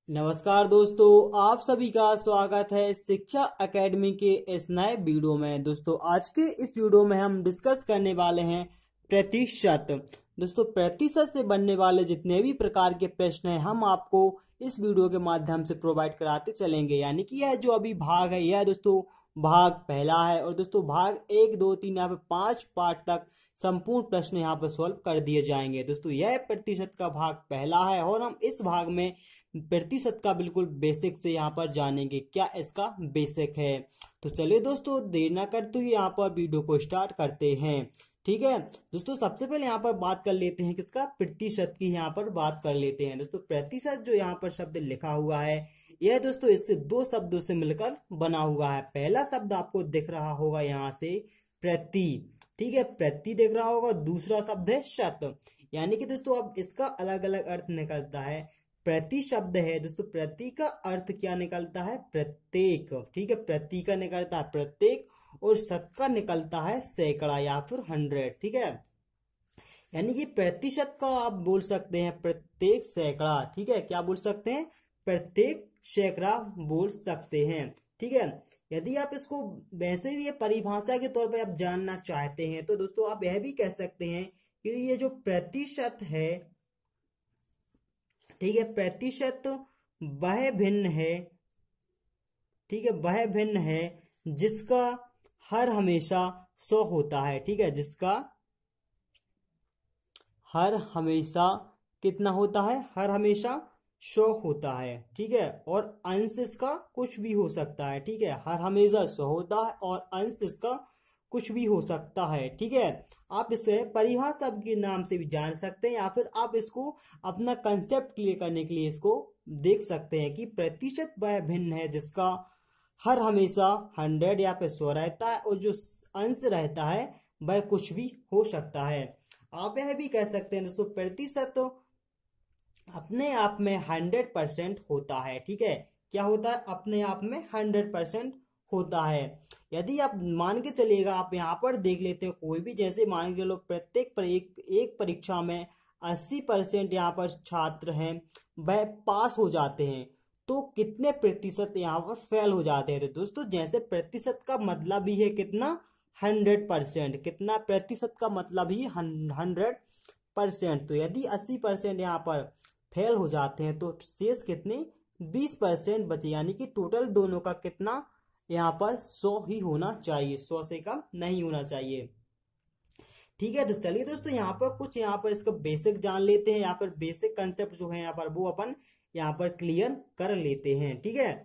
नमस्कार दोस्तों, आप सभी का स्वागत है शिक्षा एकेडमी के इस नए वीडियो में। दोस्तों आज के इस वीडियो में हम डिस्कस करने वाले हैं प्रतिशत। दोस्तों प्रतिशत से बनने वाले जितने भी प्रकार के प्रश्न हैं हम आपको इस वीडियो के माध्यम से प्रोवाइड कराते चलेंगे। यानी कि यह जो अभी भाग है यह दोस्तों भाग पहला है और दोस्तों भाग 1, 2, 3 यहाँ पे 5 पार्ट तक संपूर्ण प्रश्न यहाँ पर सॉल्व कर दिए जाएंगे। दोस्तों यह प्रतिशत का भाग पहला है और हम इस भाग में प्रतिशत का बिल्कुल बेसिक से यहाँ पर जानेंगे क्या इसका बेसिक है। तो चलिए दोस्तों देर ना करते हुए यहाँ पर वीडियो को स्टार्ट करते हैं। ठीक है दोस्तों, सबसे पहले यहाँ पर बात कर लेते हैं किसका, प्रतिशत की यहाँ पर बात कर लेते हैं। दोस्तों प्रतिशत जो यहाँ पर शब्द लिखा हुआ है यह दोस्तों इससे दो शब्दों से मिलकर बना हुआ है। पहला शब्द आपको दिख रहा होगा यहाँ से प्रति, ठीक है, प्रति दिख रहा होगा। दूसरा शब्द है शत, यानी कि दोस्तों अब इसका अलग अलग अर्थ निकलता है। प्रति शब्द है दोस्तों, प्रति का अर्थ क्या निकलता है, प्रत्येक, ठीक है, प्रति का निकलता है प्रत्येक और शत का निकलता है सैकड़ा या फिर 100, ठीक है। यानी कि प्रतिशत का आप बोल सकते हैं प्रत्येक सैकड़ा, ठीक है, क्या बोल सकते हैं, प्रत्येक सैकड़ा बोल सकते हैं, ठीक है। यदि आप इसको वैसे भी ये परिभाषा के तौर पर आप जानना चाहते हैं तो दोस्तों आप यह भी कह सकते हैं कि ये जो प्रतिशत है, ठीक है, प्रतिशत वह भिन्न है, ठीक है, वह भिन्न है जिसका हर हमेशा 100 होता है, ठीक है, जिसका हर हमेशा कितना होता है, हर हमेशा 100 होता है, ठीक है, और अंश इसका कुछ भी हो सकता है, ठीक है, हर हमेशा 100 होता है और अंश इसका कुछ भी हो सकता है, ठीक है। आप इसे परिभाषा के नाम से भी जान सकते हैं या फिर आप इसको अपना कंसेप्ट क्लियर करने के लिए इसको देख सकते हैं कि प्रतिशत वह भिन्न है जिसका हर हमेशा 100 या फिर 100 रहता है और जो अंश रहता है वह कुछ भी हो सकता है। आप यह भी कह सकते हैं दोस्तों प्रतिशत अपने आप में 100% होता है, ठीक है, क्या होता है, अपने आप में 100% होता है। यदि आप मान के चलिएगा, आप यहाँ पर देख लेते हैं कोई भी, जैसे मान के चलो प्रत्येक एक परीक्षा में 80% यहाँ पर छात्र हैं वह पास हो जाते हैं तो कितने प्रतिशत यहाँ पर फेल हो जाते हैं। तो दोस्तों जैसे प्रतिशत का मतलब ही है कितना, 100%, कितना प्रतिशत का मतलब ही 100%। तो यदि 80% यहाँ पर फेल हो जाते हैं तो शेष कितने, 20% बचे, यानी कि टोटल दोनों का कितना यहाँ पर 100 ही होना चाहिए, 100 से कम नहीं होना चाहिए, ठीक है। तो चलिए दोस्तों यहाँ पर कुछ यहाँ पर इसका बेसिक जान लेते हैं, यहाँ पर बेसिक कंसेप्ट जो है यहाँ पर वो अपन यहाँ पर क्लियर कर लेते हैं, ठीक है।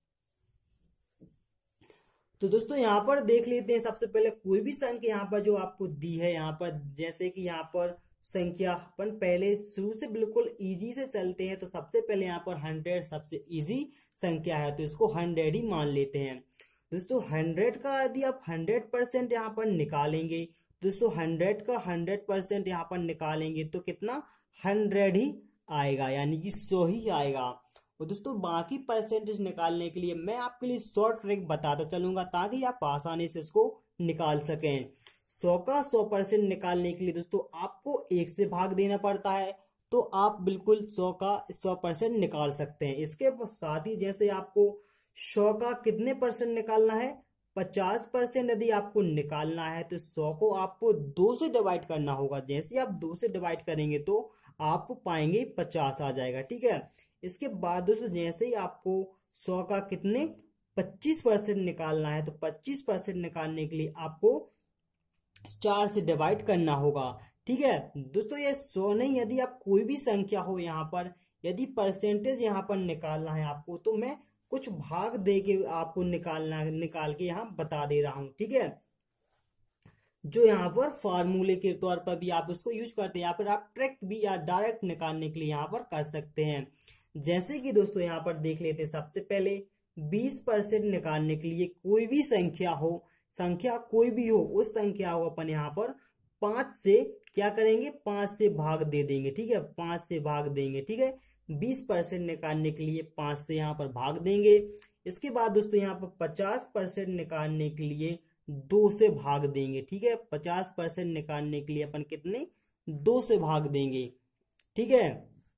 तो दोस्तों यहाँ पर देख लेते हैं सबसे पहले कोई भी संख्या यहाँ पर जो आपको दी है, यहाँ पर जैसे कि यहाँ पर संख्या अपन पहले शुरू से बिल्कुल इजी से चलते हैं। तो सबसे पहले यहाँ पर 100 सबसे इजी संख्या है तो इसको 100 ही मान लेते हैं। दोस्तों 100 का यदि आप 100% यहाँ पर निकालेंगे, दोस्तों 100 का 100% यहाँ पर निकालेंगे तो कितना, 100 ही आएगा, यानी कि 100 ही आएगा। और दोस्तों बाकी परसेंटेज निकालने के लिए मैं आपके लिए शॉर्ट ट्रिक बताता चलूंगा ताकि आप आसानी से इसको निकाल सकें। 100 का 100% निकालने के लिए दोस्तों आपको 1 से भाग देना पड़ता है तो आप बिल्कुल 100 का 100% निकाल सकते हैं। इसके साथ ही जैसे आपको 100 का कितने परसेंट निकालना है, 50% यदि आपको निकालना है तो 100 को आपको 2 से डिवाइड करना होगा। जैसे आप 2 से डिवाइड करेंगे तो आप पाएंगे 50 आ जाएगा, ठीक है। इसके बाद दोस्तों जैसे ही आपको 100 का कितने 25% निकालना है तो 25% निकालने के लिए आपको 4 से डिवाइड करना होगा, ठीक है। दोस्तों ये 100 नहीं, यदि आप कोई भी संख्या हो यहाँ पर यदि परसेंटेज यहाँ पर निकालना है आपको तो मैं कुछ भाग दे के आपको निकाल के यहाँ बता दे रहा हूं, ठीक है, जो यहाँ पर फार्मूले के तौर पर भी आप इसको यूज करते हैं या फिर आप ट्रिक भी या डायरेक्ट निकालने के लिए यहाँ पर कर सकते हैं। जैसे कि दोस्तों यहाँ पर देख लेते हैं सबसे पहले 20% निकालने के लिए कोई भी संख्या हो, संख्या कोई भी हो उस संख्या को अपन यहाँ पर 5 से क्या करेंगे, 5 से भाग दे देंगे, ठीक है, 5 से भाग देंगे, ठीक है। 20% निकालने के लिए 5 से यहाँ पर भाग देंगे। इसके बाद दोस्तों यहाँ पर 50% निकालने के लिए 2 से भाग देंगे, ठीक है, 50% निकालने के लिए अपन कितने, 2 से भाग देंगे, ठीक है।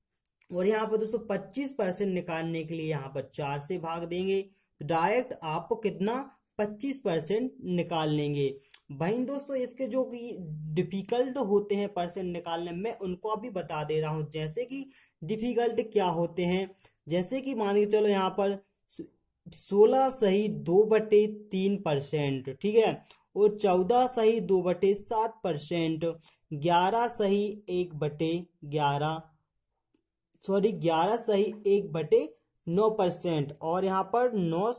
और यहाँ पर दोस्तों 25% निकालने के लिए यहाँ पर 4 से भाग देंगे, तो डायरेक्ट आपको कितना 25% निकाल लेंगे। भाई दोस्तों इसके जो कि डिफिकल्ट होते हैं परसेंट निकालने में, उनको अभी बता दे रहा हूँ। जैसे कि डिफिकल्ट क्या होते हैं, जैसे कि मान के चलो यहाँ पर 16 सही 2/3%, ठीक है, और 14 सही 2/7%, 11 सही 1/9%, और यहाँ पर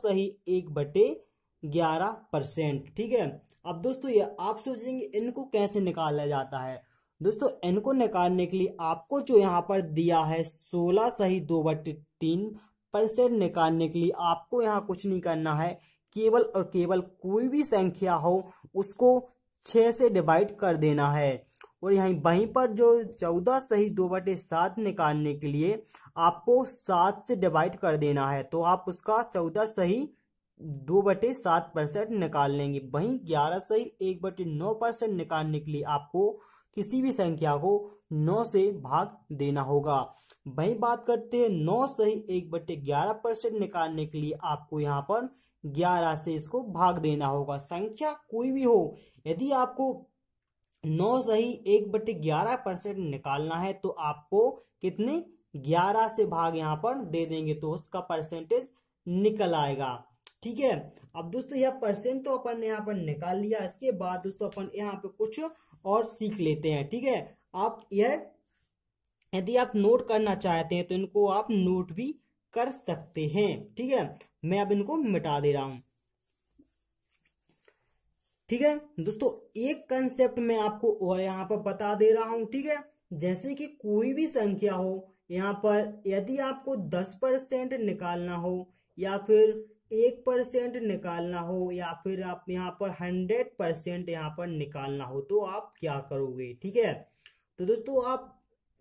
9 सही 1/11%, ठीक है। अब दोस्तों ये आप सोचेंगे इनको कैसे निकाला जाता है। दोस्तों इनको निकालने के लिए आपको जो यहाँ पर दिया है 16 सही 2/3% निकालने के लिए आपको यहाँ कुछ नहीं करना है, केवल और केवल कोई भी संख्या हो उसको 6 से डिवाइड कर देना है। और वहीं पर जो 14 सही 2/7 निकालने के लिए आपको 7 से डिवाइड कर देना है, तो आप उसका 14 सही 2/7% निकाल लेंगे। वहीं 11 सही 1/9% निकालने के लिए आपको किसी भी संख्या को 9 से भाग देना होगा। वहीं बात करते हैं 9 सही 1/11% निकालने के लिए आपको यहाँ पर 11 से इसको भाग देना होगा। संख्या कोई भी हो, यदि आपको 9 सही 1/11% निकालना है तो आपको कितने 11 से भाग यहाँ पर दे देंगे, तो उसका परसेंटेज निकल आएगा, ठीक है। अब दोस्तों यह परसेंट तो अपन ने यहाँ पर निकाल लिया। इसके बाद दोस्तों अपन यहाँ पे कुछ और सीख लेते हैं, ठीक है। आप यह यदि आप नोट करना चाहते हैं तो इनको आप नोट भी कर सकते हैं, ठीक है। मैं अब इनको मिटा दे रहा हूं, ठीक है। दोस्तों एक कंसेप्ट मैं आपको और यहाँ पर बता दे रहा हूं, ठीक है। जैसे कि कोई भी संख्या हो, यहाँ पर यदि आपको 10% निकालना हो, या फिर 1% निकालना हो, या फिर आप यहाँ पर 100% यहाँ पर निकालना हो, तो आप क्या करोगे, ठीक है। तो दोस्तों आप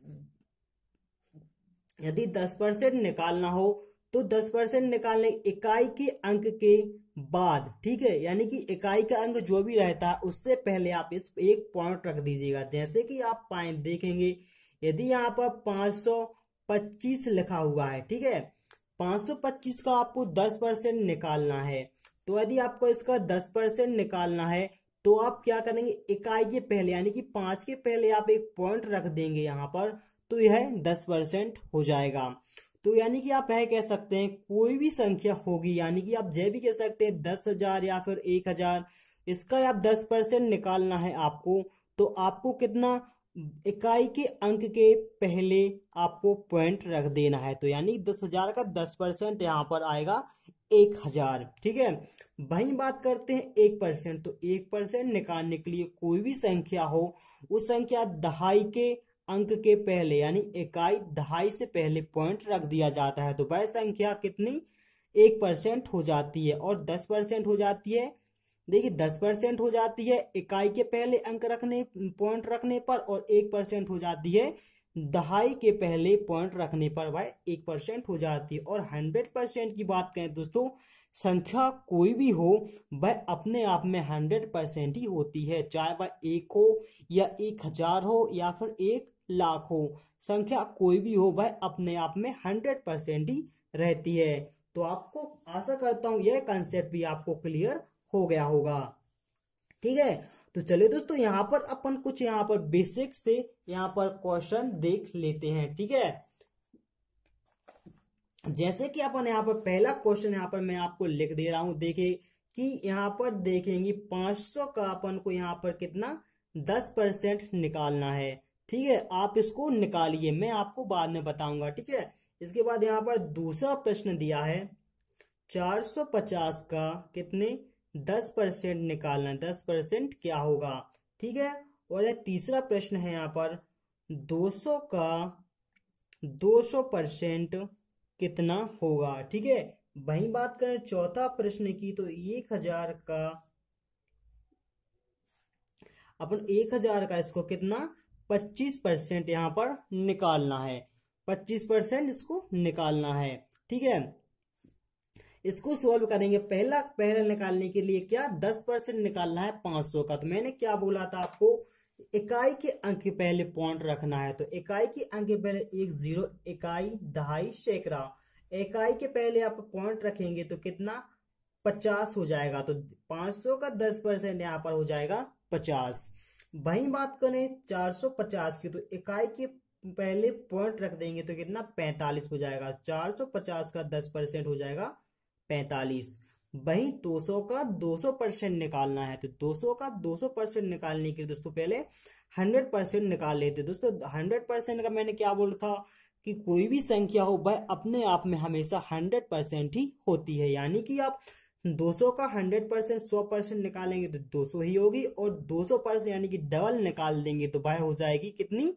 यदि 10% निकालना हो तो 10% निकालने इकाई के अंक के बाद, ठीक है, यानी कि इकाई का अंक जो भी रहता है उससे पहले आप इस एक पॉइंट रख दीजिएगा। जैसे कि आप देखेंगे यदि यहाँ पर 525 लिखा हुआ है, ठीक है, 525 का आपको 10% निकालना है, तो यदि आपको इसका 10% निकालना है तो आप क्या करेंगे, इकाई के पहले यानी कि 5 के पहले आप एक पॉइंट रख देंगे यहाँ पर, तो यह 10% हो जाएगा। तो यानी कि आप यह कह सकते हैं कोई भी संख्या होगी, यानी कि आप यह भी कह सकते हैं 10,000 या फिर 1,000, इसका आप 10% निकालना है आपको, तो आपको कितना इकाई के अंक के पहले आपको पॉइंट रख देना है। तो यानी 10,000 का 10% यहाँ पर आएगा 1,000, ठीक है। वहीं बात करते हैं 1%, तो 1% निकालने के लिए कोई भी संख्या हो, उस संख्या दहाई के अंक के पहले यानी इकाई दहाई से पहले पॉइंट रख दिया जाता है, तो वह संख्या कितनी 1% हो जाती है और 10% हो जाती है। देखिए 10% हो जाती है इकाई के पहले अंक रखने पॉइंट रखने पर, और 1% हो जाती है दहाई के पहले पॉइंट रखने पर, वह 1% हो जाती है। और 100% की बात करें दोस्तों, संख्या कोई भी हो वह अपने आप में 100% ही होती है, चाहे वह 1 हो या 1,000 हो या फिर 1,00,000 हो, संख्या कोई भी हो वह अपने आप में 100% ही रहती है। तो आपको आशा करता हूं यह कंसेप्ट भी आपको क्लियर हो गया होगा, ठीक है। तो चलिए दोस्तों यहाँ पर अपन कुछ यहाँ पर बेसिक से यहाँ पर क्वेश्चन देख लेते हैं, ठीक है। जैसे कि अपन यहाँ पर पहला क्वेश्चन यहाँ पर मैं आपको लिख दे रहा हूं, देखिए कि यहाँ पर देखेंगे 500 का अपन को यहाँ पर कितना 10% निकालना है, ठीक है। आप इसको निकालिए, मैं आपको बाद में बताऊंगा, ठीक है। इसके बाद यहाँ पर दूसरा प्रश्न दिया है 450 का कितने 10% निकालना, 10% क्या होगा, ठीक है। और यह तीसरा प्रश्न है यहाँ पर 200 का 200% कितना होगा, ठीक है। वहीं बात करें चौथा प्रश्न की, तो 1,000 का अपन 1,000 का इसको कितना 25% यहाँ पर निकालना है, 25% इसको निकालना है, ठीक है। इसको सॉल्व करेंगे, पहला निकालने के लिए क्या 10% निकालना है 500 का, तो मैंने क्या बोला था आपको इकाई के अंक के पहले पॉइंट रखना है, तो इकाई के अंक के पहले एक जीरो, इकाई, दहाई, सैकड़ा। इकाई के पहले आप पॉइंट रखेंगे तो कितना, 50 हो जाएगा। तो 500 का 10% यहाँ पर हो जाएगा 50। वही बात करें 450 की, तो इकाई के पहले पॉइंट रख देंगे तो कितना, 45 हो जाएगा। 450 का 10% हो जाएगा 45। वही 200 का 200% निकालना है, तो 200 का 200% निकालने के लिए दोस्तों पहले 100% निकाल लेते। दोस्तों 100% का मैंने क्या बोला था कि कोई भी संख्या हो वह अपने आप में हमेशा 100% ही होती है, यानी कि आप 200 का 100% 100% निकालेंगे तो 200 ही होगी, और 200% यानी कि डबल निकाल देंगे तो वह हो जाएगी कितनी,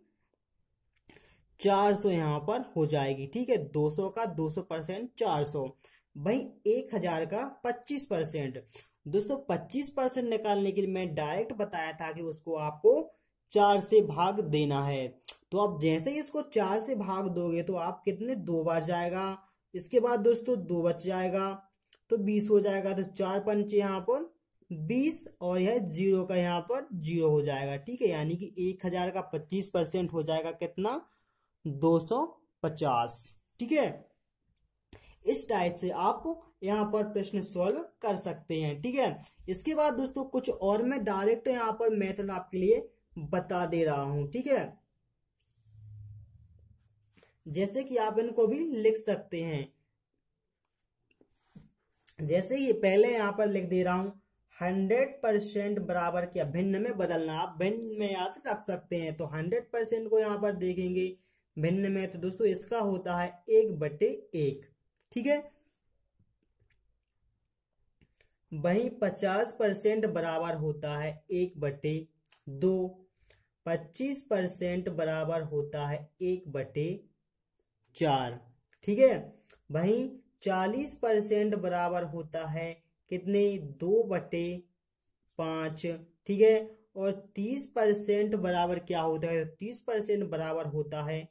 400 यहाँ पर हो जाएगी। ठीक है, 200 का 200% 400। भाई 1000 का 25%। दोस्तों 25% निकालने के लिए मैं डायरेक्ट बताया था कि उसको आपको 4 से भाग देना है। तो आप जैसे ही इसको 4 से भाग दोगे तो आप कितने, 2 बार जाएगा, इसके बाद दोस्तों 2 बच जाएगा तो 20 हो जाएगा। तो 4 पंचे यहाँ पर 20, और यह जीरो का यहाँ पर 0 हो जाएगा। ठीक है, यानी कि 1000 का 25% हो जाएगा कितना, 250। ठीक है, इस टाइप से आप यहाँ पर प्रश्न सॉल्व कर सकते हैं। ठीक है, इसके बाद दोस्तों कुछ और मैं डायरेक्ट यहाँ पर मेथड आपके लिए बता दे रहा हूं। ठीक है, जैसे कि आप इनको भी लिख सकते हैं, जैसे ये पहले यहाँ पर लिख दे रहा हूं, 100% बराबर क्या, भिन्न में बदलना। आप भिन्न में याद रख सकते हैं, तो 100% को यहाँ पर देखेंगे भिन्न में, तो दोस्तों इसका होता है 1/1। ठीक है, वही 50% बराबर होता है 1/2। 25% बराबर होता है 1/4। ठीक है, वही 40% बराबर होता है कितने, 2/5। ठीक है, और 30% बराबर क्या होता है, 30% बराबर होता है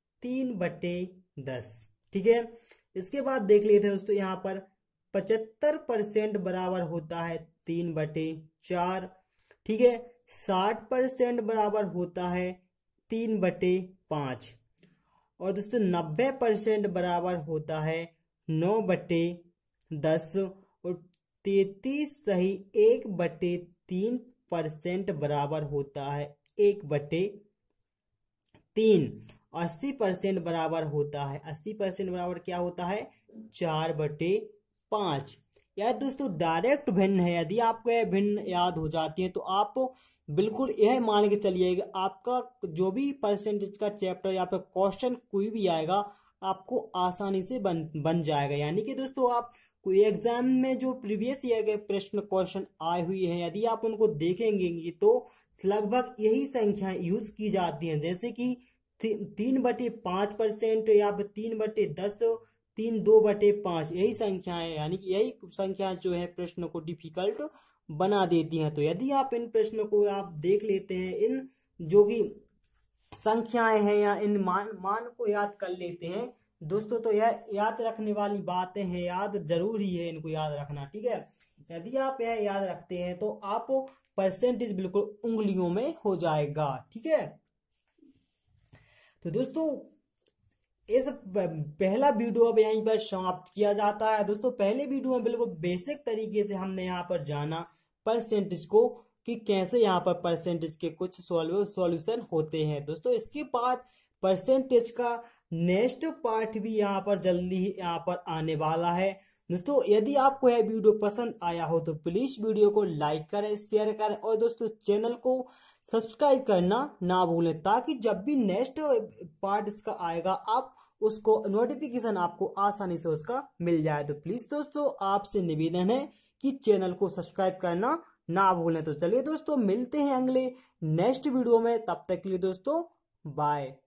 3/10। ठीक है, इसके बाद देख लेते हैं दोस्तों यहाँ पर 75% बराबर होता है 3/4। ठीक है, 60% बराबर होता है 3/5, और दोस्तों 90% बराबर होता है 9/10, और 1/3 बराबर होता है 1/3। 80% बराबर होता है, 80% बराबर क्या होता है, 4/5। यह दोस्तों डायरेक्ट भिन्न है। यदि आपको यह भिन्न याद हो जाती है तो आप बिल्कुल यह मान के चलिएगा, आपका जो भी परसेंटेज का चैप्टर या फिर क्वेश्चन कोई भी आएगा आपको आसानी से बन जाएगा। यानी कि दोस्तों आप कोई एग्जाम में जो प्रीवियस ईयर के प्रश्न क्वेश्चन आए हुए हैं, यदि आप उनको देखेंगे तो लगभग यही संख्या यूज की जाती हैं, जैसे कि 3/5% या फिर 3/10, 2/5, यही संख्याएं, यानी कि यही संख्या जो है प्रश्न को डिफिकल्ट बना देती हैं। तो यदि आप इन प्रश्नों को आप देख लेते हैं, इन जो कि संख्याएं हैं या इन मान को याद कर लेते हैं दोस्तों, तो यह याद रखने वाली बातें हैं, याद जरूरी है इनको याद रखना। ठीक है, यदि आप यह याद रखते हैं तो आप परसेंटेज बिल्कुल उंगलियों में हो जाएगा। ठीक है, तो दोस्तों इस पहला वीडियो अब यहीं पर समाप्त किया जाता है। दोस्तों पहले वीडियो में बिल्कुल बेसिक तरीके से हमने यहाँ पर जाना परसेंटेज को, कि कैसे यहाँ पर परसेंटेज के कुछ सॉल्यूशन होते हैं। दोस्तों इसके बाद परसेंटेज का नेक्स्ट पार्ट भी यहाँ पर जल्दी ही यहाँ पर आने वाला है। दोस्तों यदि आपको यह वीडियो पसंद आया हो तो प्लीज वीडियो को लाइक करें, शेयर करें, और दोस्तों चैनल को सब्सक्राइब करना ना भूलें, ताकि जब भी नेक्स्ट पार्ट इसका आएगा आप उसको नोटिफिकेशन आपको आसानी से उसका मिल जाए। तो प्लीज दोस्तों आपसे निवेदन है कि चैनल को सब्सक्राइब करना ना भूलें। तो चलिए दोस्तों मिलते हैं अगले नेक्स्ट वीडियो में, तब तक के लिए दोस्तों बाय।